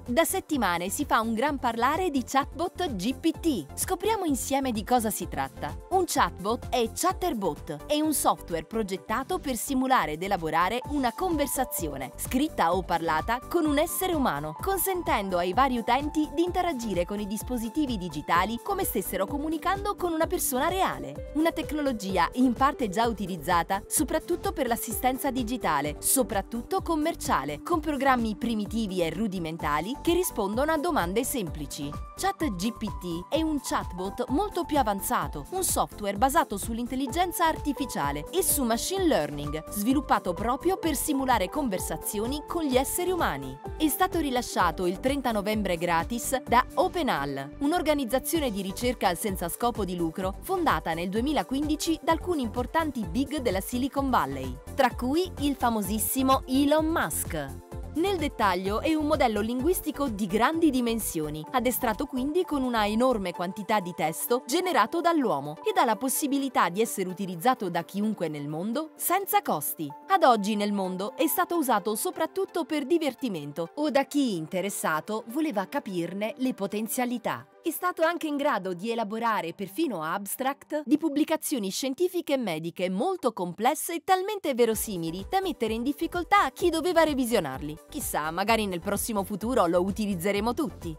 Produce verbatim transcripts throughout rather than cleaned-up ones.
Da settimane si fa un gran parlare di chatbot G P T. Scopriamo insieme di cosa si tratta. Un chatbot è Chatterbot, è un software progettato per simulare ed elaborare una conversazione, scritta o parlata, con un essere umano, consentendo ai vari utenti di interagire con i dispositivi digitali come stessero comunicando con una persona reale. Una tecnologia in parte già utilizzata soprattutto per l'assistenza digitale, soprattutto commerciale, con programmi primitivi e rudimentali che rispondono a domande semplici. ChatGPT è un chatbot molto più avanzato, un software basato sull'intelligenza artificiale e su machine learning, sviluppato proprio per simulare conversazioni con gli esseri umani. È stato rilasciato il trenta novembre gratis da OpenAI, un'organizzazione di ricerca senza scopo di lucro fondata nel duemilaquindici da alcuni importanti big della Silicon Valley, tra cui il famosissimo Elon Musk. Nel dettaglio è un modello linguistico di grandi dimensioni, addestrato quindi con una enorme quantità di testo generato dall'uomo ed ha la possibilità di essere utilizzato da chiunque nel mondo senza costi. Ad oggi nel mondo è stato usato soprattutto per divertimento o da chi interessato voleva capirne le potenzialità. È stato anche in grado di elaborare perfino abstract di pubblicazioni scientifiche e mediche molto complesse e talmente verosimili da mettere in difficoltà chi doveva revisionarli. Chissà, magari nel prossimo futuro lo utilizzeremo tutti.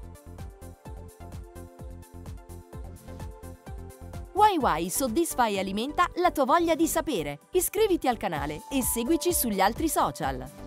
Y Y soddisfa e alimenta la tua voglia di sapere. Iscriviti al canale e seguici sugli altri social.